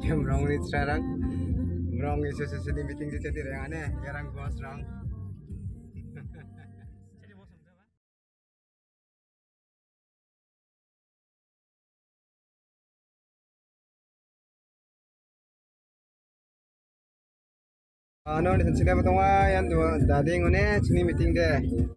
Mrong ni sekarang, mrong isu di meeting di jadi yang aneh, jarang bos rong. Ano ni sini betulnya yang dua tadi ngone sini meeting deh.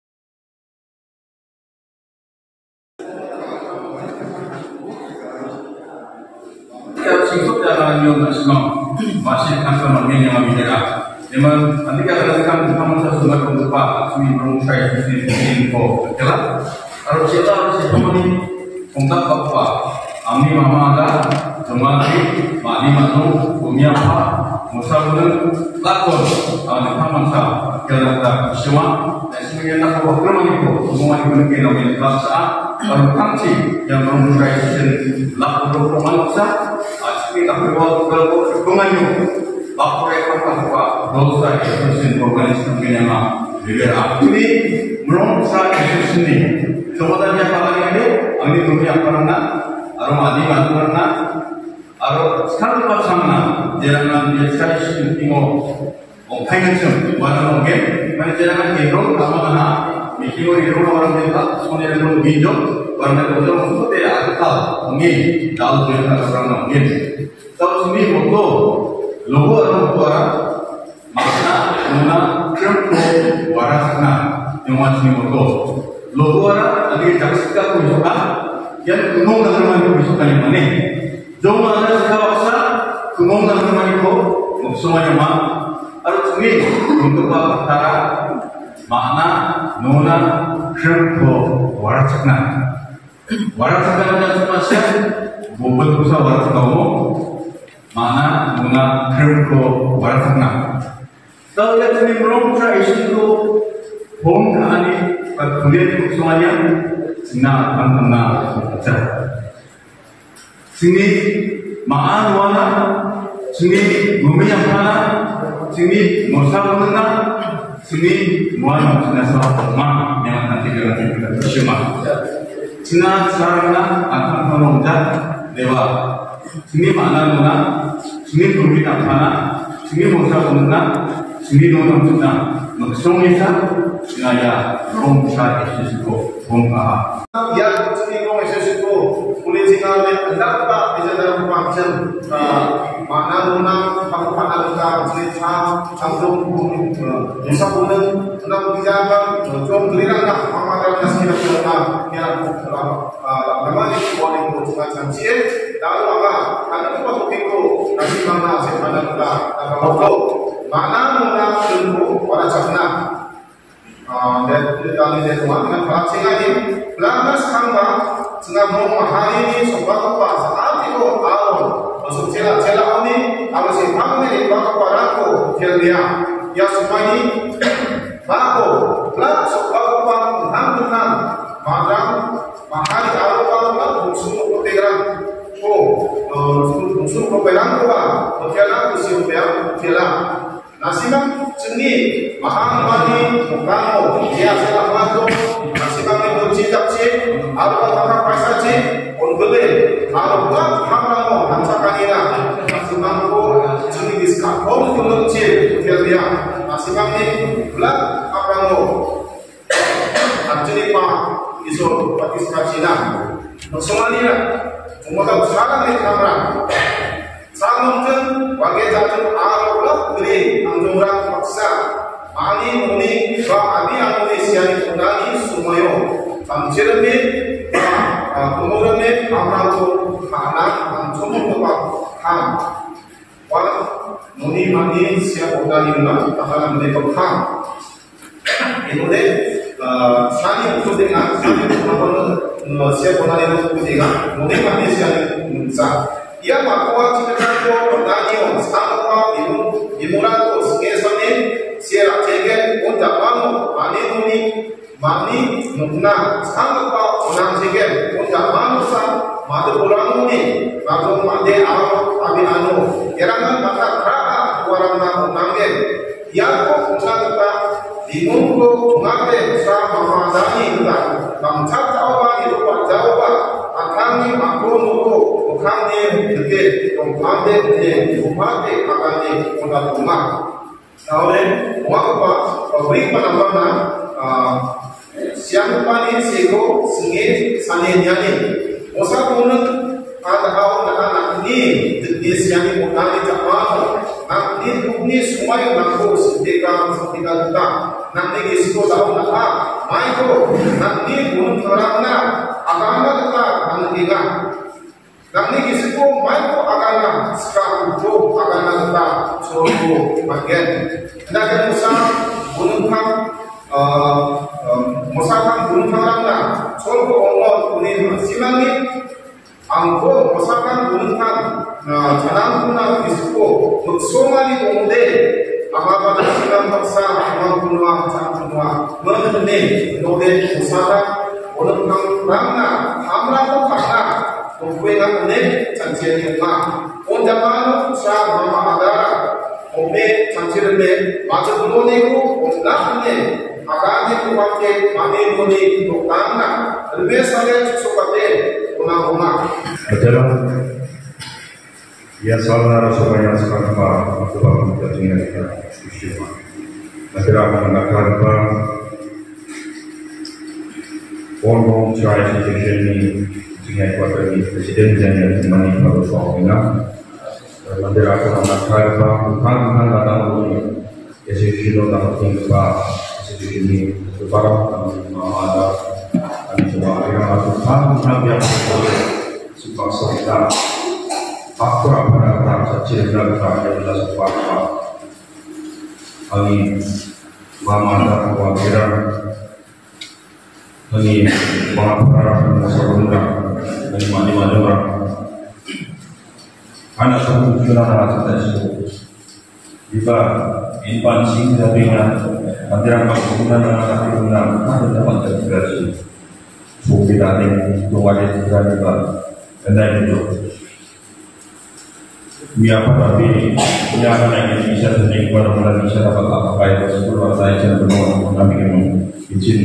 Jalan yang nasional masih kantor yang berbeda. Memang nanti kalau kita mau sesuatu berupa seni bermusai seni info, jelas. Kalau kita harus ini kontak apa? Ami mama ada, jemaati, mali matu, bumi apa, musafir, lakon, ada masa kita semua. Semuanya tak apa itu, semua itu kita ambil bahasa. Kalau kanci yang bermusai seni lakon bermasa. Kita berbuat penganyu, lapor ekor dosa Yesus organisasi penyama libera. Ini merongsa Yesus ini. Semuanya apa lagi? Angin dunia karena, arum adi matu karena, arum sekarang pasangna, jangan biasa tinggal. Financial, warna mungkin, mana jangan hero, lama mana, mikir hero orang kita, semuanya hero hijau, warna itu untuk tidak akal, mungkin, kalau dia orang mungkin. Kalau sini foto logo atau orang makna guna kerja warasna yang masih foto logo orang lagi jaksika kujukan yang kumong dan rumah itu bisa kali mana jauh ada sekawasa kumong dan rumah itu semuanya mah harus ini untuk perkara makna guna kerja warasna macam macam bobot besar warasna mana guna kerja warna. Kalau lihat ini merongsa isu home kali kuliah semuanya sina kena baca. Sini maan wana, sini bumi yang mana, sini musa mana, sini wana sina sahabat mana yang nanti kita bersama. Sina sarana akan merongsa dewa. Sini mana guna, sini bumi yang mana, sini musa guna, sini nonton guna. Maksudnya saya romsa Yesusku rompa. Ya, sini kau Yesusku, kulit singa hendak apa bisa dalam macam mana guna, kamu mana guna, sini cah, kampung musa guna, hendak dijaga, jom gelirang dah, mama dalam nasi kita guna, yang nama ini boleh bercuma janji. Lalu apa? Ada apa topikku? Nasi mana saya pada kita apa mana guna ilmu pada cakna. Dan kali dia tuan dengan pelacing ini belas kamba tengah memahami sebab apa saat itu awal masuk cela ini kalau si pangmil bak paraku dia ya semua ini baku belas sebab apa tentang madang mahari awal belas musuh ketegaran musuh kepegang tua berjalan usia berjalan Nasibang seni mahamani kamu dia selah matu nasibang itu cicak apa paisa on beli apa kamu hamsa kanina nasibang ko seni diska om tulung dia nasibang ini belak apa mo anjini pa iso Pakistan Cina Somalia umat sekarang ini kamera Samungkin wagai jatuh Allah beri anjuran paksa ani muni ba ani amuni siani kundani sumayo amjirme kumurme amranto anak anjumu ba ham wal muni mani siap kundani na tahalam de ham inode sani itu dengan sani siap kundani itu dengan muni mani siani munsa ia makwa citakanto pertanyaan sama dimulai sekesannya siapa ceket untuk bangun mani nukna sama orang ceket untuk manusia madu pulang ini baru mandi awal abi anu kerangan mata kerana orang nak nanggen yang kau kita dimunggu ngapain sama madani kita bangsa jawa itu jawa akan aku nunggu 북한의 그때 동반대 그때 동반대 가까이 오다 동막 다음에 동학과 우리 바나바나 siang pani seko singe sane nyane osa kono ada hao na ni de siang ni mutani jama na ni tukni sumai na ko sideka sideka ta na ni isko dao na ha mai ko na ni gun thorana agama ta andiga na ni isko mai ko agama ska ko agama ta chogo magen na kan musa gunung kham mosakan gunung karangna solko ongol kunin simangi angko mosakan gunung kan janang kuna ispo muksomani onde amabana silang paksa amang kunwa cang kunwa menene node mosakan gunung karangna hamra ko karna kuwenga ne chanchen ma onjaman sa mama adara ome chanchen me maja dunone ko onne agami kupake mami muni tukana lebih saya sukate una Betul. Ya saudara supaya sekarang aku bangun dengan kita istimewa. Nanti akan mengatakan orang try situation ini dengan kuasa ini presiden dan mani baru soalnya. Nanti akan mengatakan bukan datang ini. Yesus itu dapat tinggal ini beberapa ada semua yang lakukan yang sebangsa kita faktor apa yang terjadi dalam adalah sebuah ini mama kewajiban ini mengapa masalah ini mana orang anak satu juta anak kita jika inpan sing dengan antara penggunaan anak penggunaan ada dapat terjadi bukti tadi tuanya juga kita dan itu biapa tapi yang bisa terjadi pada bisa dapat apa itu sepuluh saya jangan benar kami izin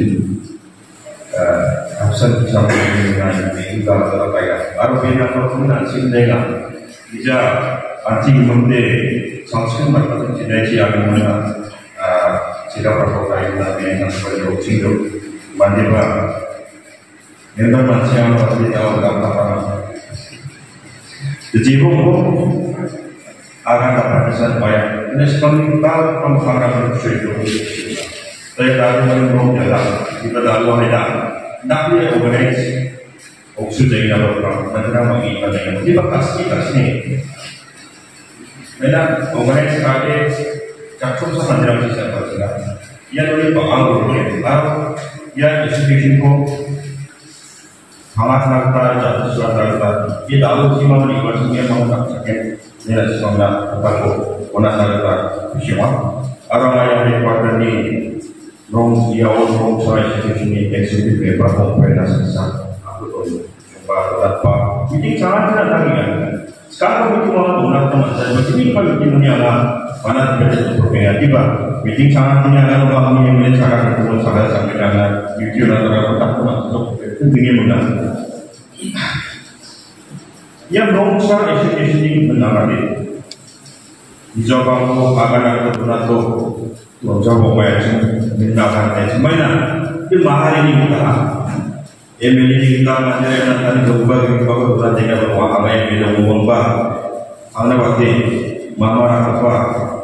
absen bisa dengan kita apa ya baru bina penggunaan sing dengan bisa anti memde sanksi mereka tidak siap mana siapa yang yang sebagai opsi itu mandiri yang bermacam pasti tahu apa jadi akan dapat bisa bayar ini sebentar pembangunan itu saya tahu belum jalan kita lalu ada nak dia organize opsi jadi apa macam mengikat dengan di bakas ini Memang organize kali cakap sama dalam sistem berjalan. Ia boleh bangun boleh, lalu ia institusi ko hangat nakta jatuh surat nakta. Ia tahu sih mana universiti yang mau nak sakit. Ia sesuatu apa ko, mana nakta siapa? Orang yang berkuasa ni, rong dia orang saya institusi ni eksekutif berapa pernah selesai. Aku tahu. Coba dapat. Ini sangat tidak sekarang itu malah benar teman-teman. Begini kalau di dunia mana tidak berbeda tiba. Meeting sangat ini ada orang yang melihat ketemu saya sampai dengan YouTube atau apa pun itu dunia benar. Yang bangsa institusi ini benar ini. Dijawab akan ada benar tu. Jawab apa yang benar mana? Di mahal ini kita. Emily kita macam yang tadi berubah berubah dengan bahwa apa yang kita mengubah, anda pasti mama apa,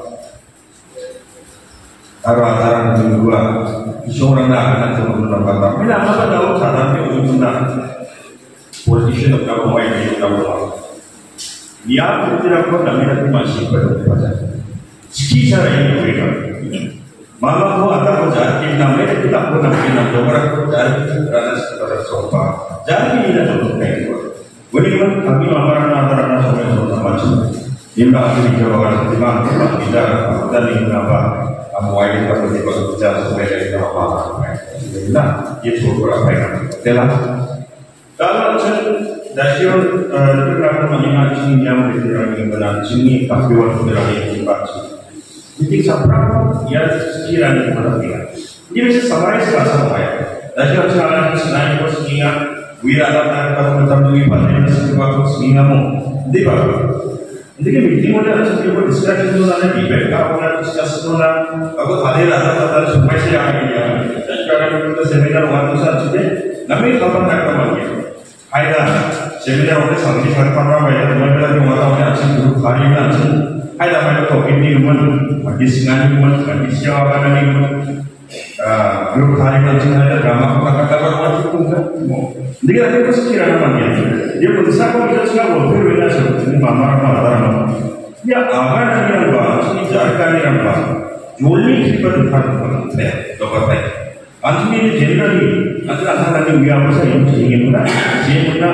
arah kedua, seorang nak seorang kata, bila apa tahu sahaja ujung nak position atau apa yang kita buat, dia tidak pernah melihat masih berubah. Sekitar yang berbeda. Mama ko ada kerja kita mereka tidak pernah kita orang kerja kerana secara sopan. Jadi ini dah contoh kayak itu. Bagaimana kami mamaran antara nasional macam ini akhirnya orang timang tidak dan ini apa kamu wajib harus bekerja supaya kita apa. Nah itu berapa yang telah dalam dasar kerana mengingat yang benar sini tapi waktu berani dibaca. Jadi sampai ya sekiranya berarti. Ini bisa summarize bahasa saya. Dari cara selain posisinya wirada tanpa macam tu ibadah sesuatu singamu, di bawah. Jadi meeting mana ada sesuatu discussion tu ada debate, kalau ada discussion tu aku hadir ada supaya saya akan dia. Sekarang kita seminar waktu saat ini, kami kapan nak kembali? Ada seminar waktu saat ini saya pernah bayar, mereka lagi orang yang asing dulu hari ini asing. Ada mereka topik ni cuma hadis ngani cuma hadis siapa ngani cuma grup hari ini asing ada drama kata-kata macam tu kan. Jadi kita sekiranya mana dia berusaha kita semua berbeda seperti mama. Ya agar yang bahas ini jarkan yang bahas. Juli kita berhubung dengan dokter. Antum ini generally antara anak yang biasa saya ingin mula, saya mula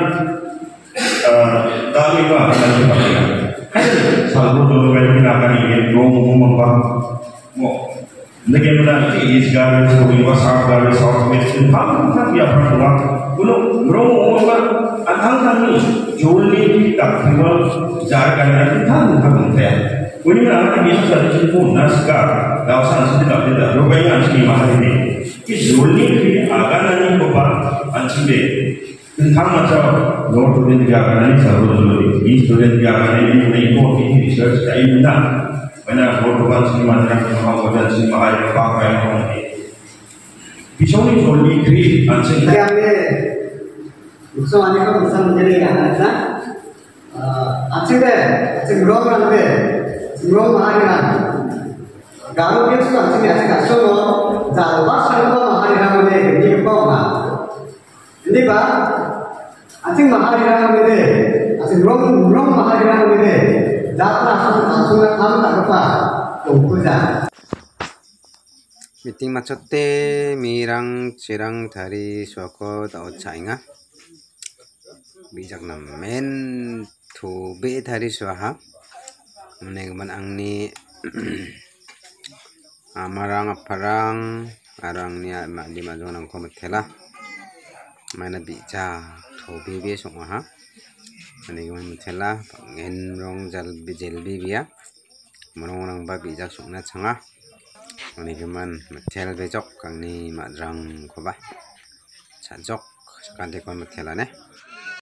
tahu itu apa yang kita lakukan. Selalu dulu kita akan ingin ngomong apa, mau. Bagaimana ini segala sesuatu wasar software itu tak dia pernah belum ngomong antang kami Juli kita tinggal jarkan itu tak saya. Ini orang yang sudah disebut naskah, kawasan sudah tidak. Rupanya asli mahal ini. Juli akan nanti bapak anjing tentang macam nomor student jaga ini selalu ini student jaga ini ini research kayak mana mana bapak sini macam orang baca sini mahal apa yang orang ini. Pisau ini Juli kiri anjing. Kami usaha ini kan usaha menjadi kan, anjing deh, anjing berapa kan deh. Sebelum mahariran, kalau kita sudah sini ada kasih jalan sebelum mahariran ini berapa? Ini pak, asing mahariran ini, asing belum mahariran ini, jalan langsung kamu tak apa, tunggu saja. Meeting macet te mirang cirang dari suako tau cainga bijak namen tu be dari suaha menegaman angni amarang aparang arang ni di majong nang kometela mana bija thobi be songa menegaman metela pangen rong jalbi jelbi bia marong nang ba bija songna changa menegaman metel bejok kang ni madrang koba chajok kan dekon metela ne